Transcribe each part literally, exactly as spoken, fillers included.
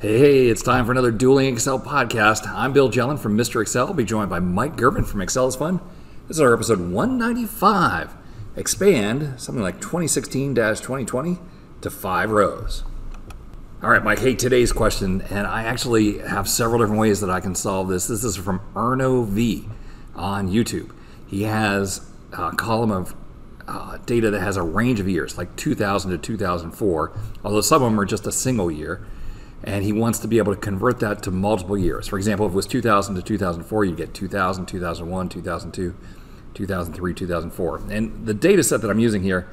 Hey, it's time for another Dueling Excel podcast. I'm Bill Jelen from Mister Excel. I'll be joined by Mike Girvin from ExcelisFun. This is our episode one ninety-five. Expand something like twenty sixteen to twenty twenty to five rows. All right, Mike, hey, today's question, and I actually have several different ways that I can solve this. This is from Erno V on YouTube. He has a column of uh, data that has a range of years, like two thousand to two thousand four, although some of them are just a single year. And he wants to be able to convert that to multiple years. For example, if it was two thousand to two thousand four, you'd get two thousand, two thousand one, two thousand two, two thousand three, two thousand four. And the data set that I'm using here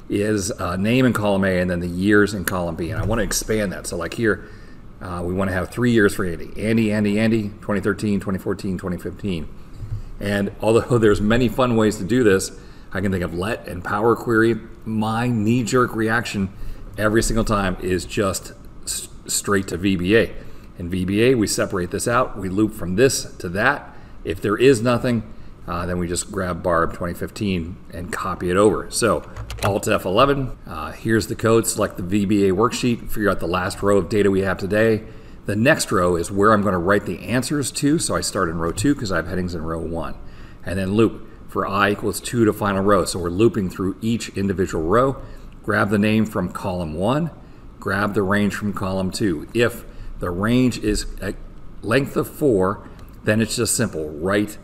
is uh, name in column A and then the years in column B. And I want to expand that. So like here, uh, we want to have three years for Andy. Andy, Andy, Andy, twenty thirteen, twenty fourteen, twenty fifteen. And although there's many fun ways to do this, I can think of let and power query. My knee-jerk reaction every single time is just straight to V B A. In V B A, we separate this out. We loop from this to that. If there is nothing, uh, then we just grab Barb twenty fifteen and copy it over. So Alt F eleven, uh, here's the code. Select the V B A worksheet, figure out the last row of data we have today. The next row is where I'm going to write the answers to. So I start in row two because I have headings in row one. And then loop for I equals two to final row. So we're looping through each individual row. Grab the name from column one. Grab the range from column two. If the range is a length of four, then it's just simple. Write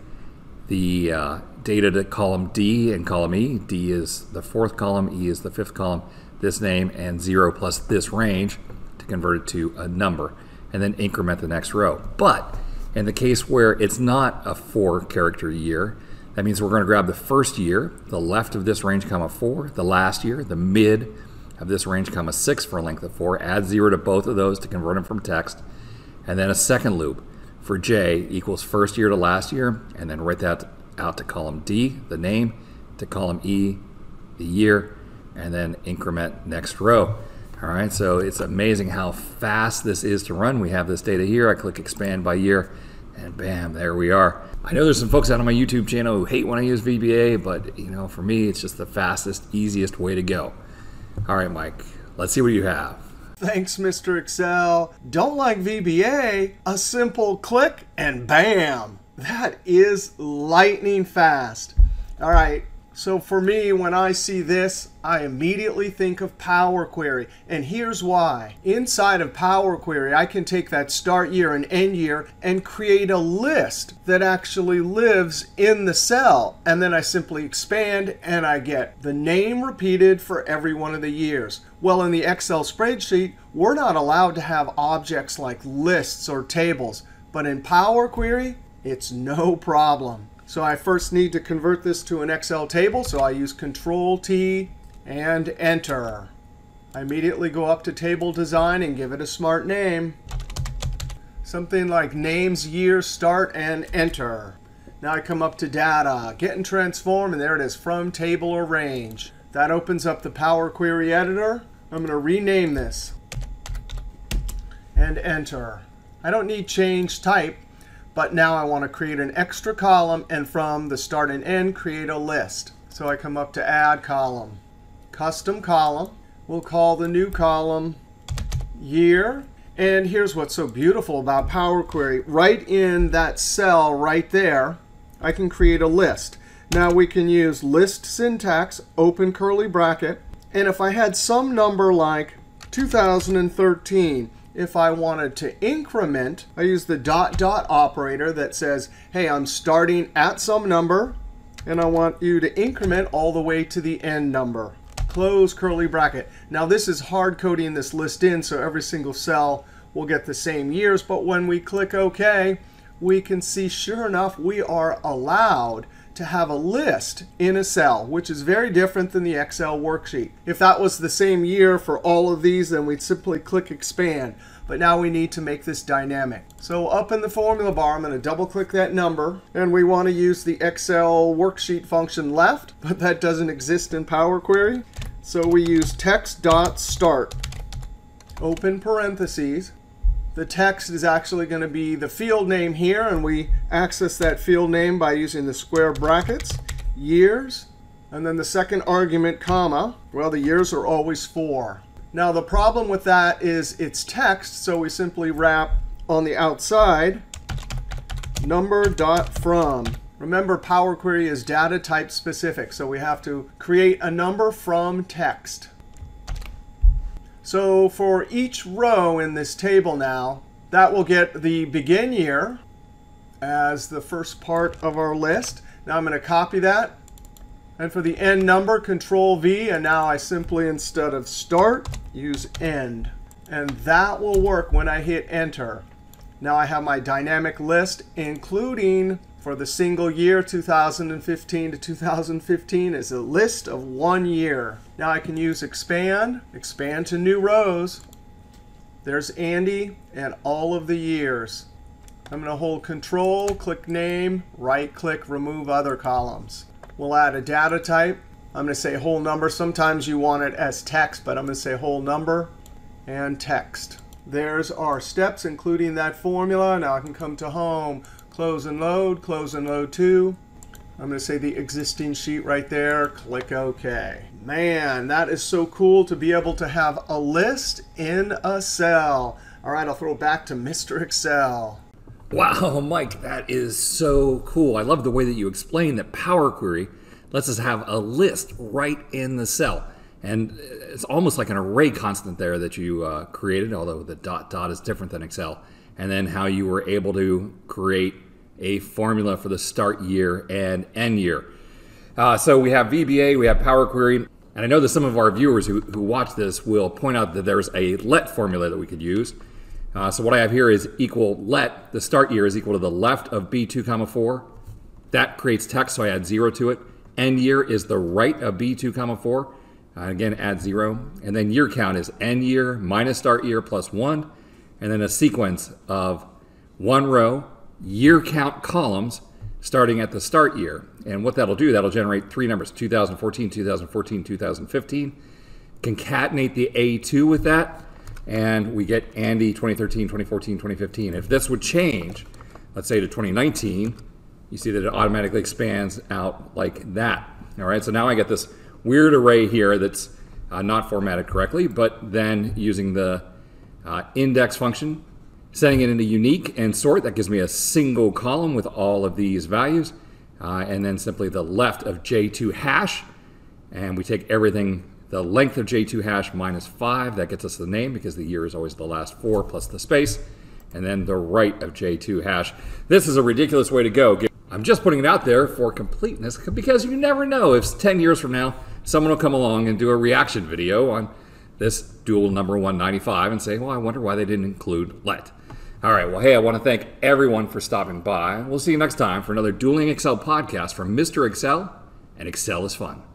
the uh, data to column D and column E. D is the fourth column, E is the fifth column, this name, and zero plus this range to convert it to a number, and then increment the next row. But in the case where it's not a four character year, that means we're going to grab the first year, the left of this range, comma four, the last year, the mid of this range, comma six for a length of four, add zero to both of those to convert them from text, and then a second loop for J equals first year to last year, and then write that out to column D, the name, to column E, the year, and then increment next row. All right, so it's amazing how fast this is to run. We have this data here. I click expand by year, and bam, there we are. I know there's some folks out on my YouTube channel who hate when I use V B A, but you know, for me, it's just the fastest, easiest way to go. All right, Mike, let's see what you have. Thanks, Mister Excel. Don't like V B A? A simple click and bam. That is lightning fast. All right, so for me, when I see this, I immediately think of Power Query. And here's why. Inside of Power Query, I can take that start year and end year and create a list that actually lives in the cell. And then I simply expand and I get the name repeated for every one of the years. Well, in the Excel spreadsheet, we're not allowed to have objects like lists or tables. But in Power Query, it's no problem. So I first need to convert this to an Excel table. So I use Control T and Enter. I immediately go up to Table Design and give it a smart name. Something like Names, Years, Start, and Enter. Now I come up to Data, Get and Transform, and there it is, From Table or Range. That opens up the Power Query Editor. I'm going to rename this and Enter. I don't need Change Type. But now I want to create an extra column, and from the start and end, create a list. So I come up to Add Column, Custom Column. We'll call the new column Year. And here's what's so beautiful about Power Query. Right in that cell right there, I can create a list. Now we can use list syntax, open curly bracket. And if I had some number like two thousand thirteen, if I wanted to increment, I use the dot dot operator that says, hey, I'm starting at some number, and I want you to increment all the way to the end number. Close curly bracket. Now this is hard coding this list in, so every single cell will get the same years. But when we click OK, we can see, sure enough, we are allowed to have a list in a cell, which is very different than the Excel worksheet. If that was the same year for all of these, then we'd simply click Expand. But now we need to make this dynamic. So up in the formula bar, I'm going to double click that number. And we want to use the Excel worksheet function left, but that doesn't exist in Power Query. So we use Text.Start, open parentheses. The text is actually going to be the field name here, and we access that field name by using the square brackets, years, and then the second argument, comma. Well, the years are always four. Now the problem with that is it's text, so we simply wrap on the outside number.from. Remember, Power Query is data type specific, so we have to create a number from text. So for each row in this table now, that will get the begin year as the first part of our list. Now I'm going to copy that. And for the end number, Control V, and now I simply, instead of start, use end. And that will work when I hit enter. Now I have my dynamic list, including for the single year two thousand fifteen to two thousand fifteen is a list of one year. Now I can use expand, expand to new rows. There's Andy and all of the years. I'm going to hold Control, click Name, right-click, Remove Other Columns. We'll add a data type. I'm going to say whole number. Sometimes you want it as text, but I'm going to say whole number and text. There's our steps, including that formula. Now I can come to Home, Close and Load, Close and Load to. I'm going to say the existing sheet right there. Click OK. Man, that is so cool to be able to have a list in a cell. All right, I'll throw it back to Mister Excel. Wow, Mike, that is so cool. I love the way that you explain that Power Query lets us have a list right in the cell. And it's almost like an array constant there that you uh, created, although the dot dot is different than Excel. And then how you were able to create a formula for the start year and end year. Uh, so we have V B A, we have Power Query. And I know that some of our viewers who, who watch this will point out that there's a let formula that we could use. Uh, so what I have here is equal let. The start year is equal to the left of B two comma four. That creates text, so I add zero to it. End year is the right of B two comma four. Uh, again, add zero. And then year count is end year minus start year plus one. And then a sequence of one row, year count columns starting at the start year. And what that'll do, that'll generate three numbers, two thousand fourteen, two thousand fourteen, two thousand fifteen. Concatenate the A two with that. And we get Andy twenty thirteen, twenty fourteen, twenty fifteen. If this would change, let's say to twenty nineteen, you see that it automatically expands out like that. All right, so now I get this weird array here that's uh, not formatted correctly, but then using the uh, index function, setting it into unique and sort, that gives me a single column with all of these values. Uh, and then simply the left of J two hash, and we take everything, the length of J two hash minus five, that gets us the name because the year is always the last four plus the space. And then the right of J two hash. This is a ridiculous way to go. I'm just putting it out there for completeness because you never know if ten years from now, someone will come along and do a reaction video on this Duel number one ninety-five and say, well, I wonder why they didn't include let. All right, well, hey, I want to thank everyone for stopping by. We'll see you next time for another Dueling Excel podcast from Mister Excel, and Excel is fun.